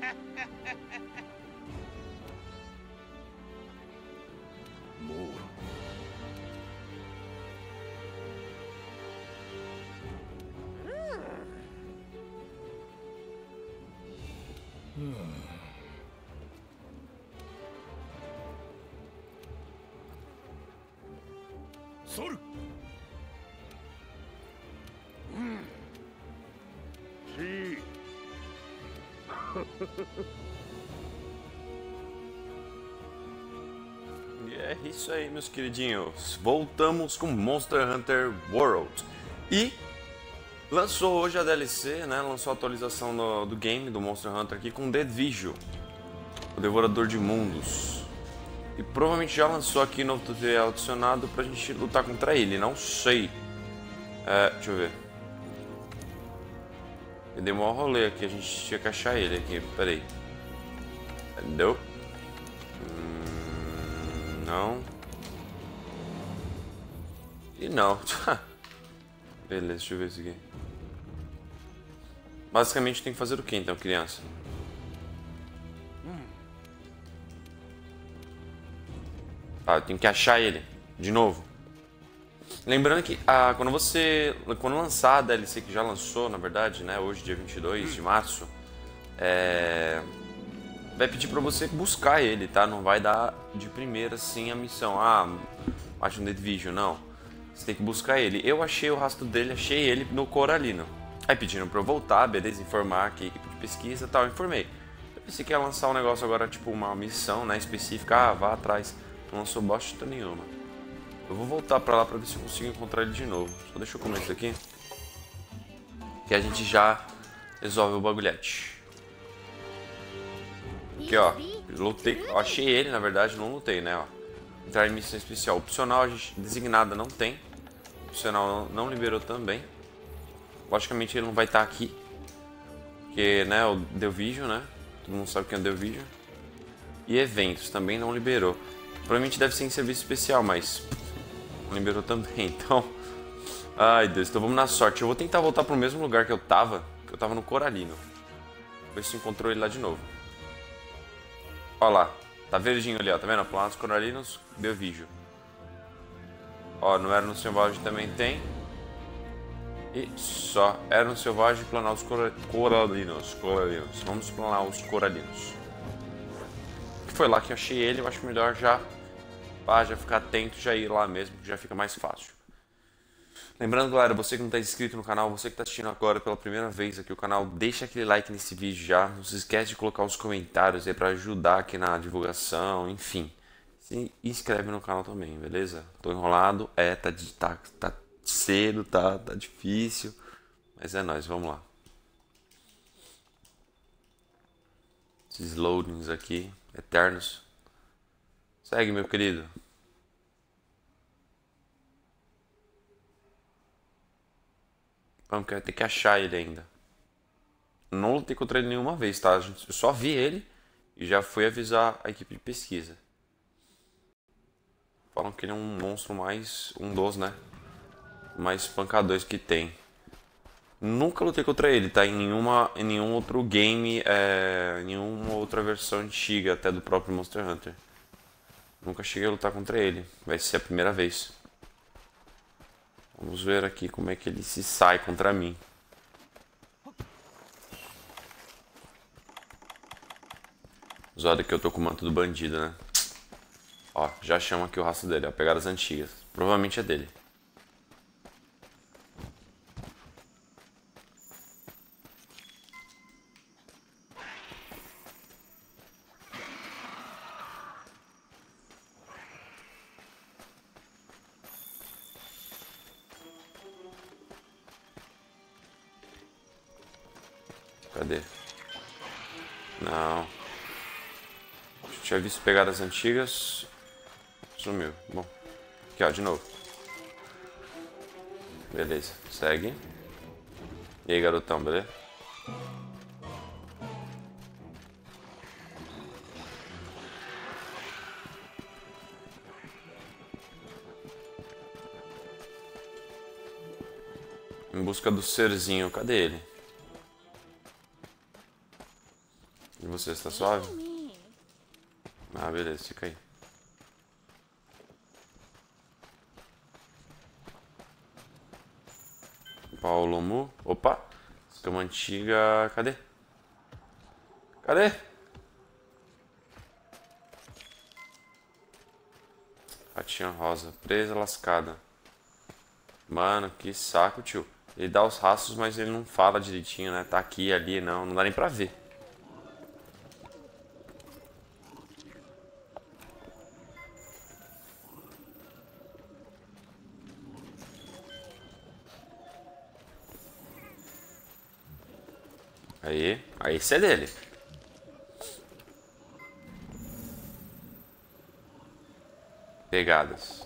Soru. Sim. E é isso aí, meus queridinhos. Voltamos com Monster Hunter World. E lançou hoje a DLC, né? Lançou a atualização do game do Monster Hunter aqui com The Vigil, o Devorador de Mundos. E provavelmente já lançou aqui novo tutorial adicionado pra gente lutar contra ele, não sei. Deixa eu ver. Eu dei um maior rolê aqui, a gente tinha que achar ele aqui, peraí. Não. Não. E não. Beleza, deixa eu ver isso aqui. Basicamente tem que fazer o que então, criança? Tá, eu tenho que achar ele, de novo. Lembrando que quando lançar a DLC, que já lançou, na verdade, né, hoje dia 22 de março, vai pedir pra você buscar ele, tá? Não vai dar de primeira assim a missão, acha um The Division, não. Você tem que buscar ele. Eu achei o rastro dele, achei ele no Coralino. Aí pediram pra eu voltar, beleza, informar que equipe de pesquisa e tal, eu informei. Eu pensei que ia lançar um negócio agora, tipo uma missão, né, específica, vá atrás. Não lançou bosta nenhuma. Eu vou voltar pra lá pra ver se eu consigo encontrar ele de novo. Só deixa eu comer isso aqui. Que a gente já resolve o bagulhete. Aqui, ó. Lutei. Eu achei ele, na verdade, não lutei, né, ó. Entrar em missão especial. Opcional, a gente designada não tem. Opcional não liberou também. Logicamente ele não vai estar aqui. Porque, né, o The Vision, né? Todo mundo sabe que é o The Vision. E eventos também não liberou. Provavelmente deve ser em serviço especial, mas não liberou também, então... Ai, Deus, então vamos na sorte. Eu vou tentar voltar pro mesmo lugar que eu tava no Coralino. Ver se encontrou ele lá de novo. Ó lá, tá verdinho ali, ó, tá vendo? Planos Coralinos, The Vision. Ó, no Erno Selvagem também tem. E só, Erno Selvagem e planar os Coralinos. Vamos planar os Coralinos. Foi lá que eu achei ele, eu acho melhor já ficar atento, já ir lá mesmo, que já fica mais fácil. Lembrando, galera, você que não está inscrito no canal, você que está assistindo agora pela primeira vez aqui o canal, deixa aquele like nesse vídeo já, não se esquece de colocar os comentários aí para ajudar aqui na divulgação, enfim. Se inscreve no canal também, beleza? Tô enrolado, tá cedo, tá difícil, mas é nóis, vamos lá. Esses loadings aqui, eternos. Segue, meu querido. Vamos que vai ter que achar ele ainda. Não lutei contra ele nenhuma vez, tá? Eu só vi ele e já fui avisar a equipe de pesquisa. Falam que ele é um monstro um dos, né? Mais espancadores que tem. Nunca lutei contra ele, tá? Em nenhum outro game, nenhuma outra versão antiga, até do próprio Monster Hunter. Nunca cheguei a lutar contra ele. Vai ser a primeira vez. Vamos ver aqui como é que ele se sai contra mim. Zoado que eu tô com o manto do bandido, né? Ó, já chama aqui o rastro dele, ó. Pegadas antigas. Provavelmente é dele. Cadê? Não. Eu tinha visto pegadas antigas. Sumiu. Bom. Aqui, ó, de novo. Beleza. Segue. E aí, garotão, beleza? Em busca do serzinho. Cadê ele? E você, está suave? Ah, beleza, fica aí. Paulo Mu. Opa! Escama antiga. Cadê? Cadê? Patinha rosa. Presa lascada. Mano, que saco, tio. Ele dá os rastros, mas ele não fala direitinho, né? Tá aqui, ali, não dá nem pra ver. Aí esse é dele. Pegadas.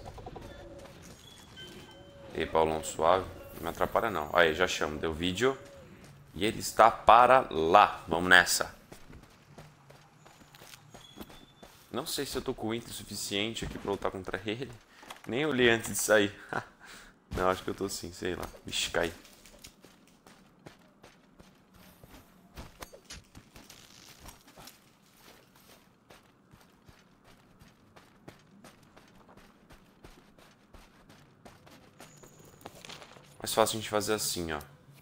E aí, Paulão, suave. Não me atrapalha não. Aí, já chamo. Deu vídeo. E ele está para lá. Vamos nessa. Não sei se eu tô com o item suficiente aqui pra lutar contra ele. Nem olhei antes de sair. Não, acho que eu tô sim, sei lá. Vixe, cai. Mais fácil a gente fazer assim, ó.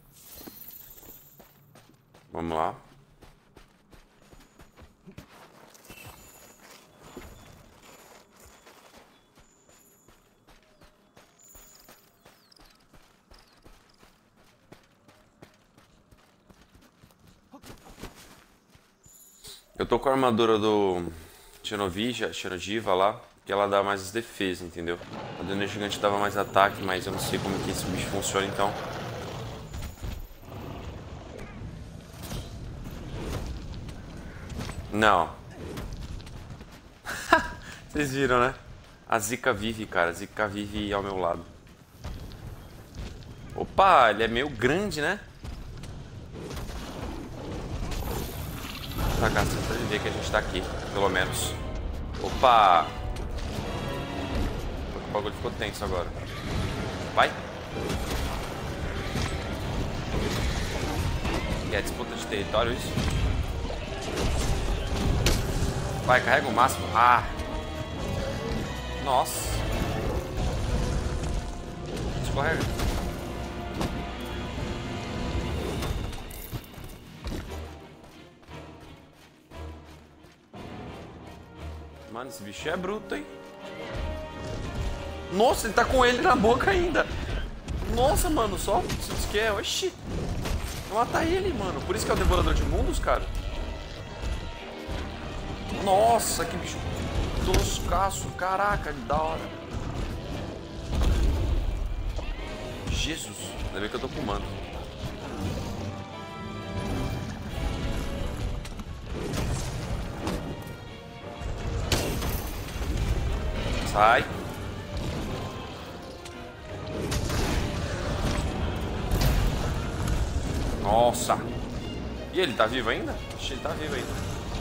Vamos lá. Eu tô com a armadura do Xenoviva lá, que ela dá mais defesa, entendeu? A do Energia Gigante dava mais ataque, mas eu não sei como que esse bicho funciona, então. Não. Vocês viram, né? A Zika vive, cara. A Zika vive ao meu lado. Opa, ele é meio grande, né? Tá gastando pra ele ver que a gente tá aqui, pelo menos. Opa! O bagulho ficou tenso agora. Vai! E é disputa de território isso? Vai, carrega o máximo. Ah! Nossa! Escorrega. Mano, esse bicho é bruto, hein? Nossa, ele tá com ele na boca ainda. Nossa, mano, só se diz que é. Oxi. Vou matar ele, mano. Por isso que é o Devorador de Mundos, cara. Nossa, que bicho toscaço. Caraca, que da hora. Jesus. Ainda bem que eu tô com manto. Sai. Nossa. E ele tá vivo ainda? Acho que ele tá vivo ainda.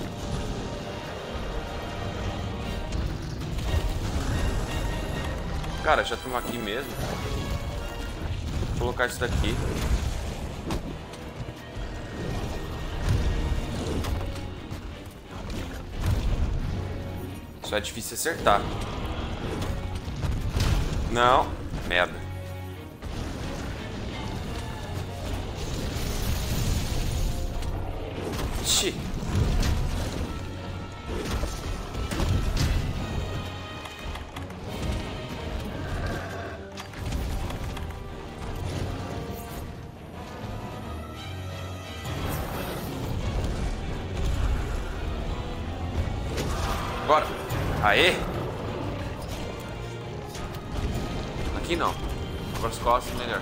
Cara, já estamos aqui mesmo. Vou colocar isso daqui. Só é difícil acertar. Não. Merda. Ixi. Bora. Aê. Aqui não. Agora as costas melhor.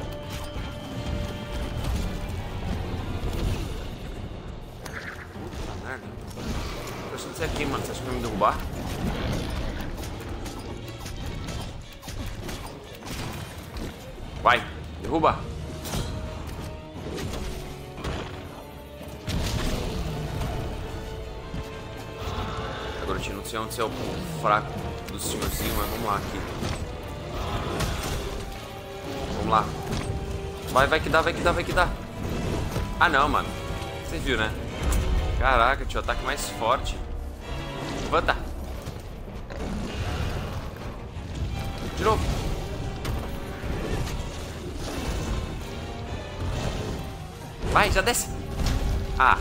Puta merda. Tô achando que você é aqui, mano. Você acha que vai me derrubar? Vai. Derruba. Agora eu não sei onde você é o fraco do senhorzinho, mas vamos lá aqui. Vamos lá. Vai que dá, vai que dá, vai que dá. Ah não, mano. Vocês viram, né? Caraca, tinha o ataque mais forte. Levanta. De novo. Vai, já desce. Ah.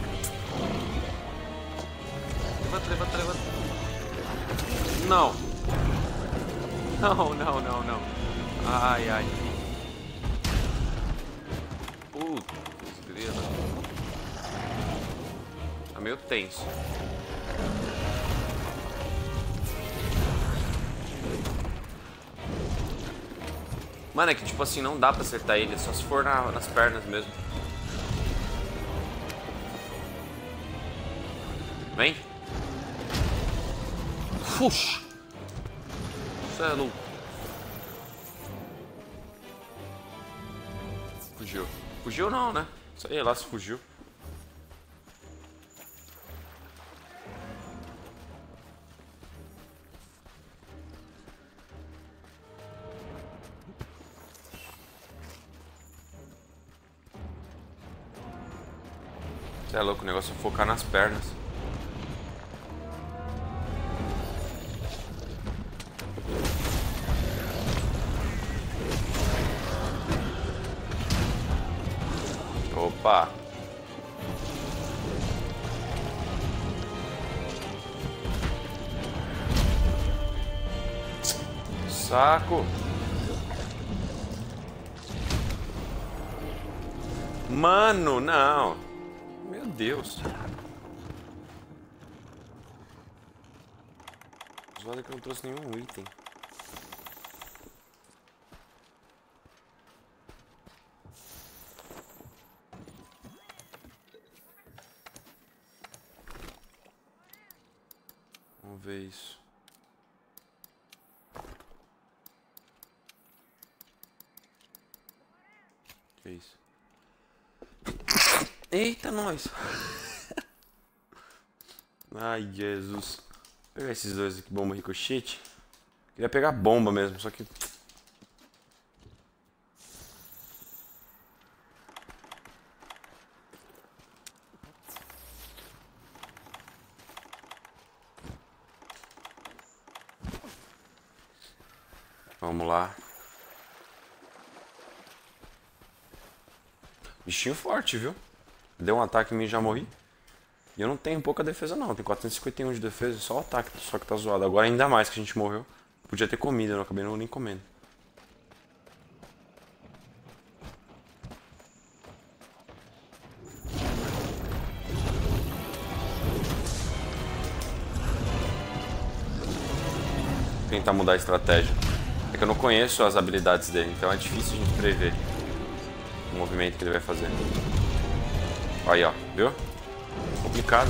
Levanta, levanta, levanta. Não. Não, não, não, não. Ai, ai. Putz, grila. Tá meio tenso. Mano, é que tipo assim, não dá pra acertar ele, só se for nas pernas mesmo. Vem. Fuxa. Isso é louco. Fugiu. Fugiu não, né? Sei lá se fugiu. Você é louco, o negócio é focar nas pernas. Opa! Saco! Mano, não! Meu Deus! Zoada que eu não trouxe nenhum item. Vamos ver isso. Que isso? Eita, nós! Ai, Jesus. Vou pegar esses dois aqui, bomba ricochete. Queria pegar bomba mesmo, só que... Vamos lá. Bichinho forte, viu? Deu um ataque em mim e já morri. E eu não tenho pouca defesa não, tenho 451 de defesa, só o ataque só que tá zoado. Agora ainda mais que a gente morreu. Podia ter comido, eu não acabei nem comendo. Vou tentar mudar a estratégia. É que eu não conheço as habilidades dele, então é difícil a gente prever o movimento que ele vai fazer. Aí, ó, viu? Complicado.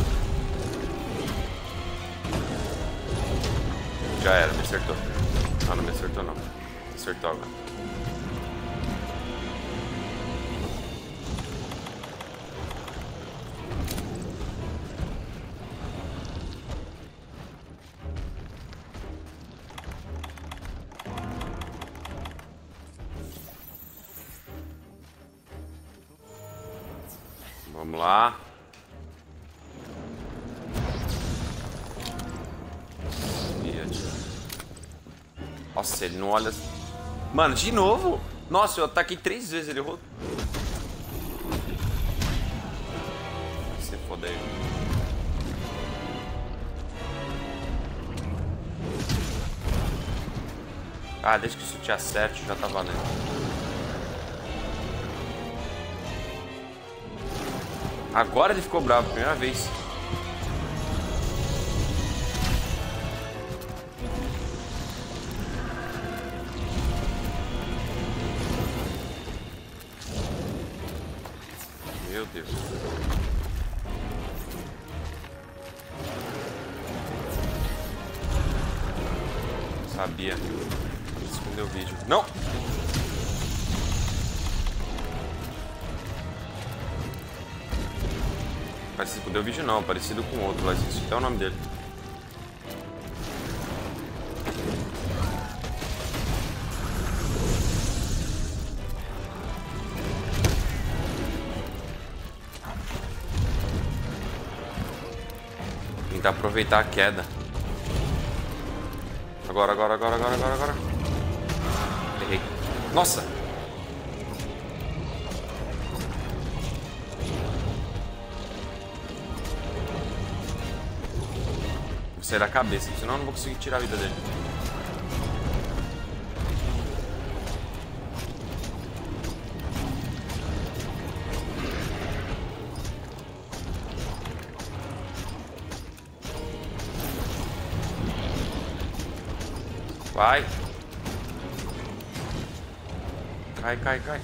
Já era, me acertou. Ah, não me acertou não. Acertou agora. Vamos lá. Nossa, ele não olha... Mano, de novo? Nossa, eu ataquei 3 vezes, ele errou. Se foda aí. Ah, desde que isso te acerte, já tá valendo. Agora ele ficou bravo, primeira vez. Meu Deus. Sabia. Escondeu o vídeo. Não! Parecido com o vídeo não, parecido com outro lá, esqueci até o nome dele. Tentar aproveitar a queda. Agora. Errei. Nossa! Vou sair da cabeça, senão eu não vou conseguir tirar a vida dele. Vai. Cai.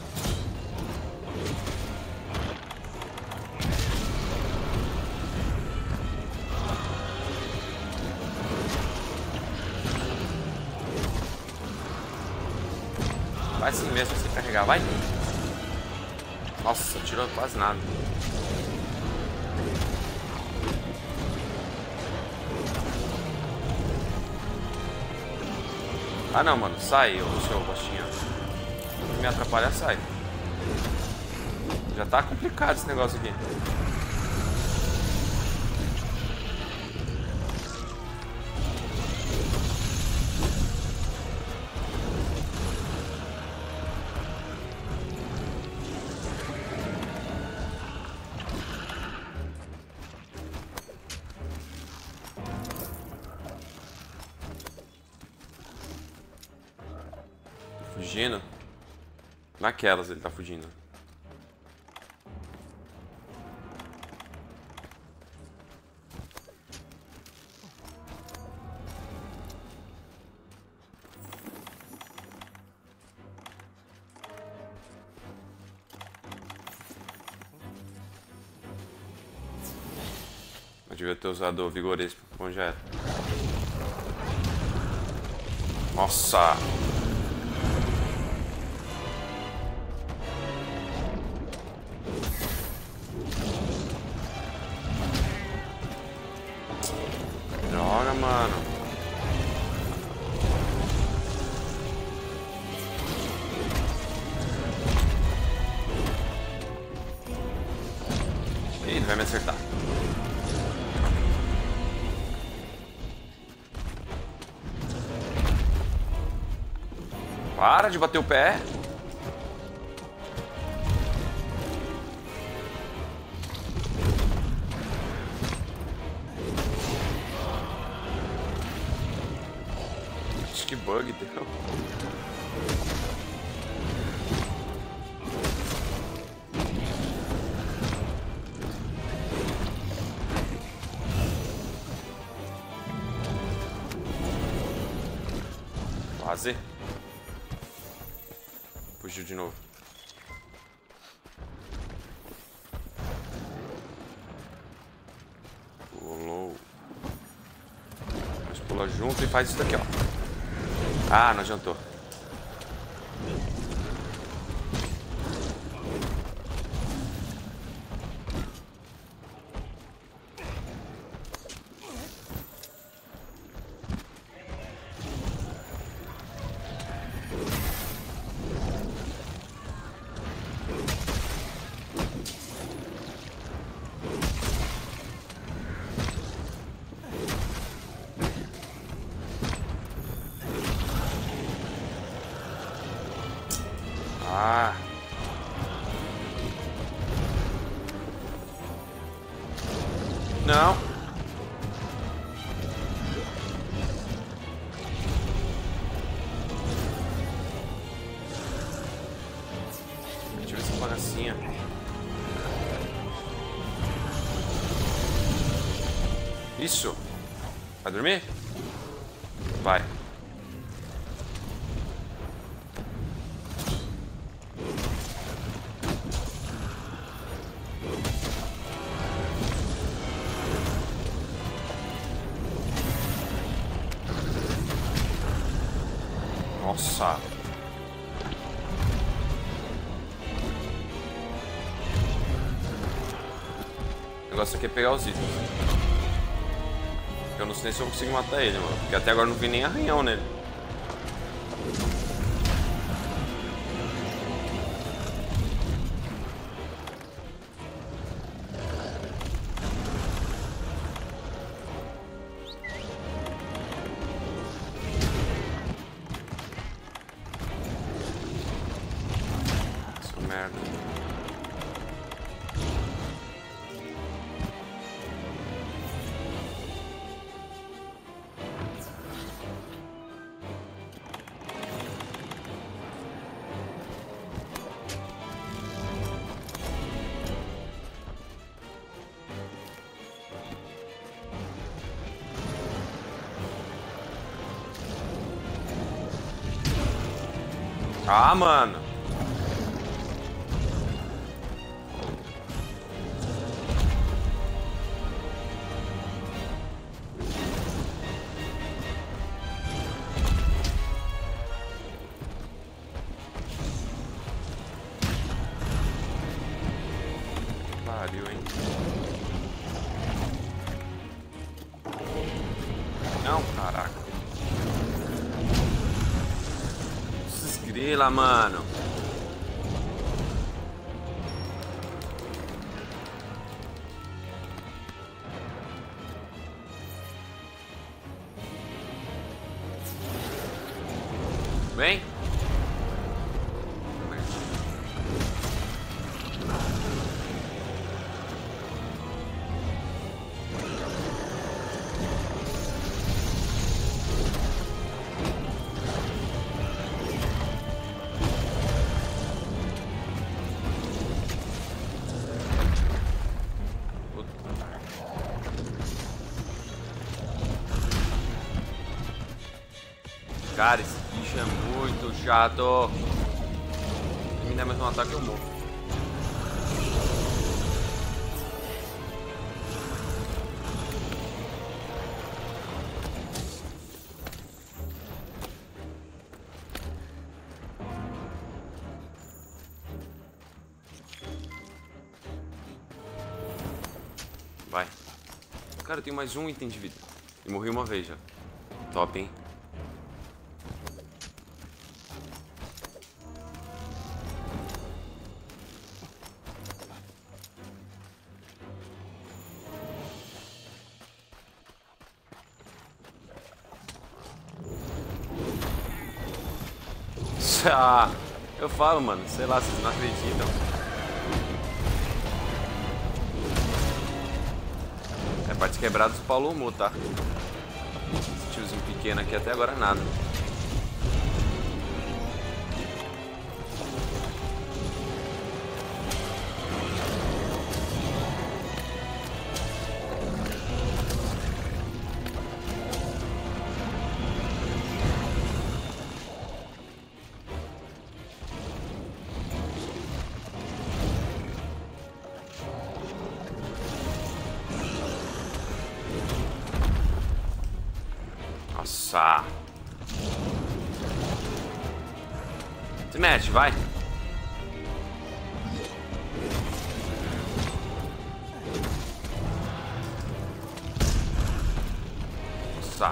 Vai assim mesmo, você carregar, vai. Nossa, tirou quase nada. Ah não, mano, sai, ô seu bostinha. Se me atrapalhar, sai. Já tá complicado esse negócio aqui. Fugindo. Naquelas ele tá fugindo. Eu devia ter usado o vigoresco. Bom, já era. Nossa! Droga, mano. Ih, ele vai me acertar. Para de bater o pé. Que bug deu. Quase. Fugiu de novo. Pulou. Mas pula junto e faz isso daqui, ó. Ah, não adiantou. Ah. Não. Ativa essa bagacinha. Isso. Vai dormir? Vai. Nossa. O negócio aqui é pegar os itens. Eu não sei se eu consigo matar ele, mano. Porque até agora não vi nem arranhão nele. Ah, mano. Pariu, hein? Não, caraca. Desgrila, mano. Vem. Cara, esse bicho é muito chato. Se me der mais um ataque, eu morro. Vai. Cara, eu tenho mais um item de vida. E morri uma vez já. Top, hein? Ah, eu falo, mano, sei lá, vocês não acreditam. É partes quebradas do Paulo Mu, tá? Esse tiozinho pequeno aqui até agora nada. Nossa. Se mexe, vai. Nossa.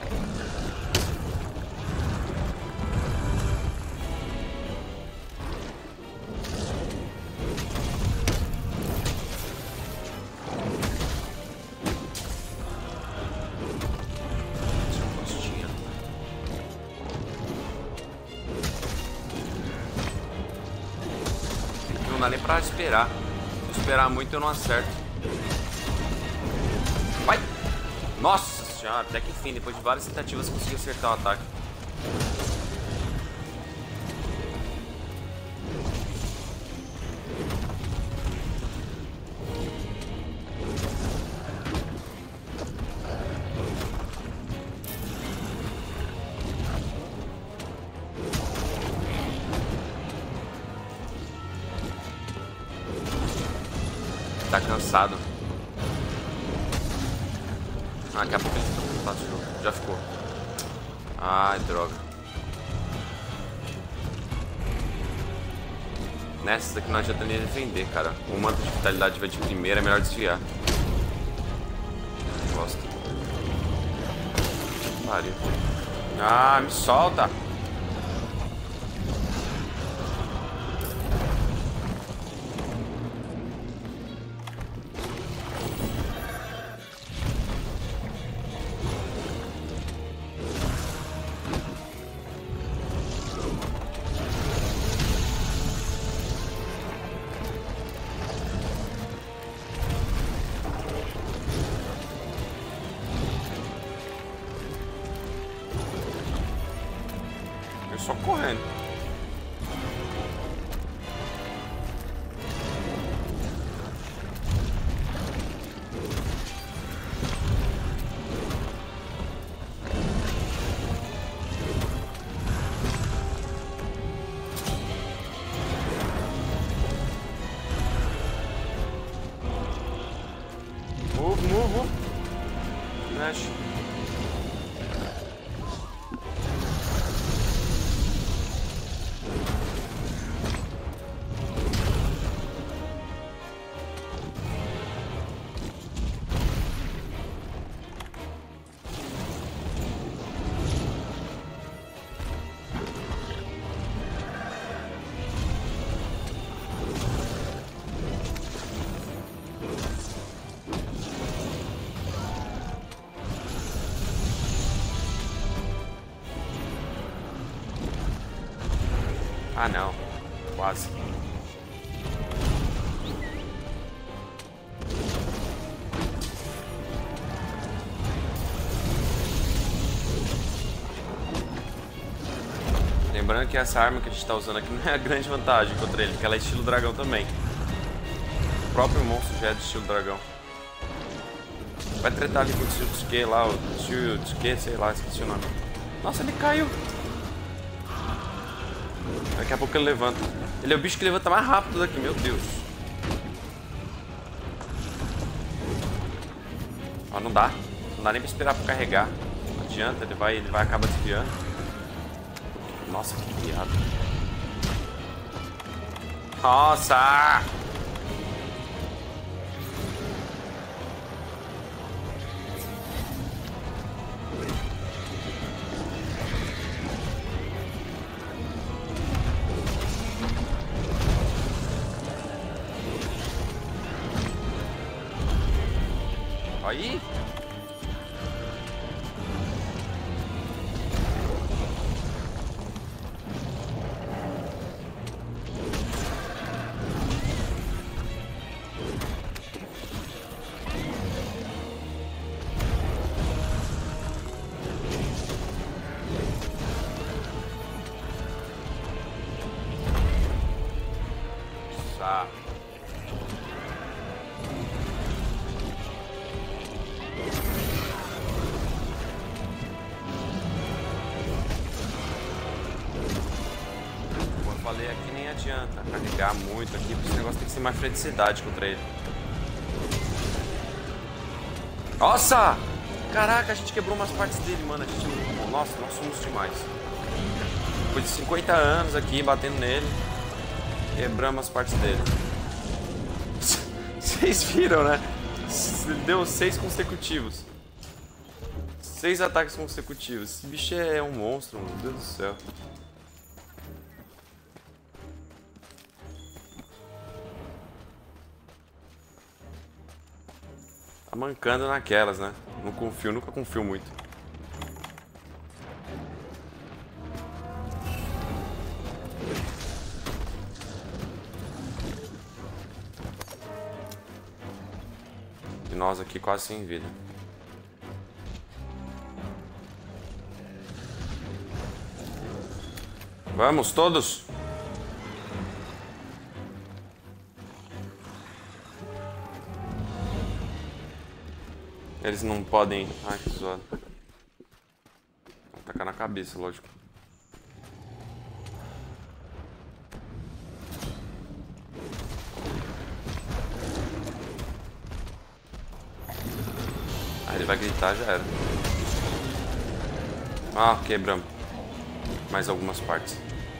Não dá nem pra esperar. Se esperar muito eu não acerto. Vai! Nossa senhora, até que enfim, depois de várias tentativas consegui acertar o ataque. Tá cansado. Ah, daqui a pouco ele fica cansado de novo. Já ficou. Ai, droga. Nessa daqui não adianta nem defender, cara. O manto de vitalidade vai de primeira, é melhor desviar. Gosto. Pariu. Ah, me solta. Só correndo. murro. Mexe. Ah, não. Quase. Lembrando que essa arma que a gente está usando aqui não é a grande vantagem contra ele, porque ela é estilo dragão também. O próprio monstro já é de estilo dragão. Vai tretar ali com o Tsuki lá, o Tsuki, sei lá, esqueci o nome. Nossa, ele caiu. Daqui a pouco ele levanta. Ele é o bicho que levanta mais rápido daqui, meu Deus. Ó, não dá. Não dá nem pra esperar pra carregar. Não adianta, ele vai acabar desviando. Nossa, que piada. Nossa! Aí. Tá. Falei aqui, nem adianta carregar muito aqui, porque esse negócio tem que ser mais freticidade contra ele. Nossa! Caraca, a gente quebrou umas partes dele, mano. A gente não... Nossa, nós somos demais. Depois de 50 anos aqui, batendo nele, quebramos as partes dele. Vocês viram, né? Deu 6 consecutivos. 6 ataques consecutivos. Esse bicho é um monstro, meu Deus do céu. Tá mancando naquelas, né? Não confio, nunca confio muito. E nós aqui quase sem vida. Vamos, todos! Eles não podem... Ai, que zoado. Vou tacar na cabeça, lógico. Ah, ele vai gritar, já era. Ah, quebramos. Mais algumas partes.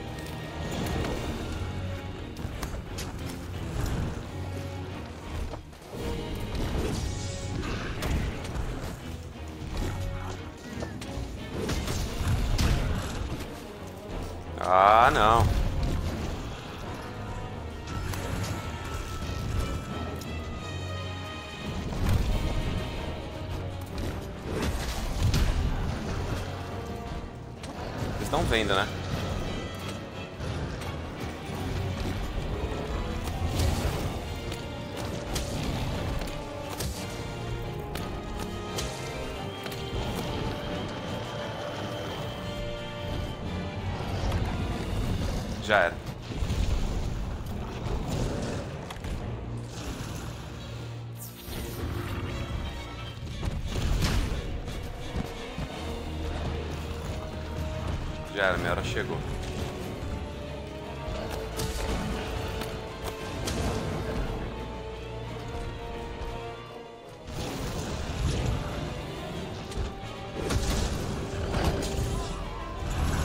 Ah, não. Vocês estão vendo, né? Já era. Já era, minha hora chegou.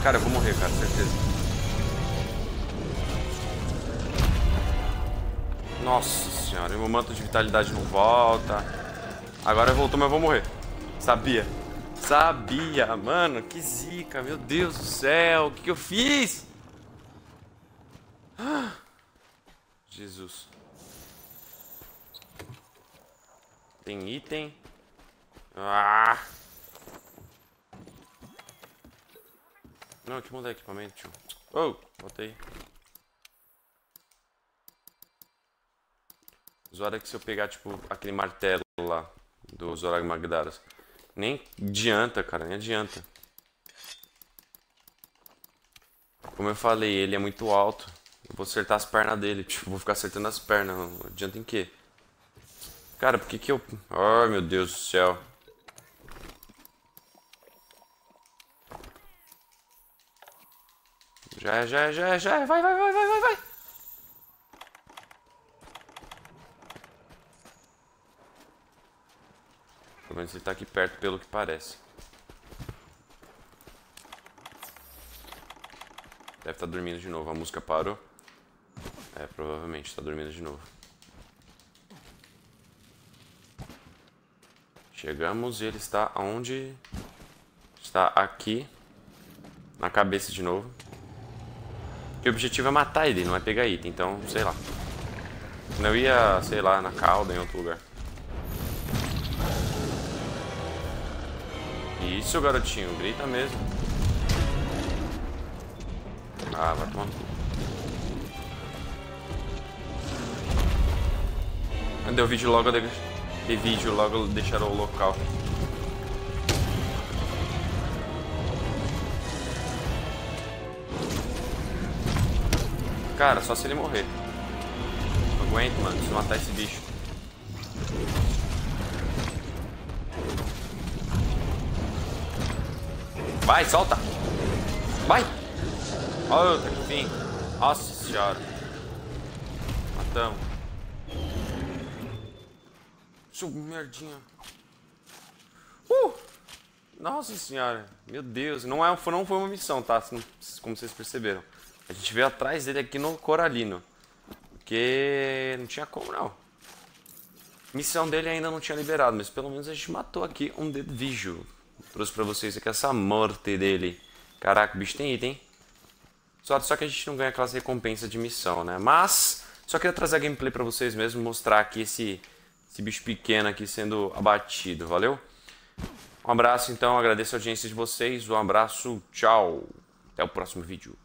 Cara, eu vou morrer, cara, certeza. Nossa senhora, meu manto de vitalidade não volta. Agora voltou, mas eu vou morrer. Sabia. Sabia, mano. Que zica, meu Deus do céu. O que eu fiz? Jesus. Tem item. Ah! Não, que mudar equipamento, tio. Oh, botei. Zoada que se eu pegar, tipo, aquele martelo lá do Zorag Magdaros, nem adianta, cara, nem adianta. Como eu falei, ele é muito alto. Eu vou acertar as pernas dele, tipo, vou ficar acertando as pernas. Não adianta em quê? Cara, por que que eu... Ai, meu Deus do céu. Já. Vai. Pelo menos ele tá aqui perto, pelo que parece. Deve estar dormindo de novo. A música parou. É, provavelmente está dormindo de novo. Chegamos e ele está onde? Está aqui. Na cabeça de novo. Porque o objetivo é matar ele, não é pegar item. Então, sei lá. Eu ia, sei lá, na cauda, em outro lugar. Isso, garotinho. Grita mesmo. Ah, vai tomar no cu. Deu vídeo logo de vídeo, logo deixaram o local. Cara, só se ele morrer. Não aguento, mano, preciso matar esse bicho. Vai, solta! Vai! Olha, tá no fim. Nossa senhora. Matamos. Merdinha. Nossa senhora. Meu Deus. Não foi uma missão, tá? Como vocês perceberam. A gente veio atrás dele aqui no Coralino. Porque não tinha como, não. Missão dele ainda não tinha liberado, mas pelo menos a gente matou aqui um Dead Visual. Trouxe pra vocês aqui essa morte dele. Caraca, o bicho tem item, hein? Só que a gente não ganha aquelas recompensas de missão, né? Mas só queria trazer a gameplay pra vocês mesmo, mostrar aqui esse bicho pequeno aqui sendo abatido, valeu? Um abraço então, agradeço a audiência de vocês, um abraço, tchau, até o próximo vídeo.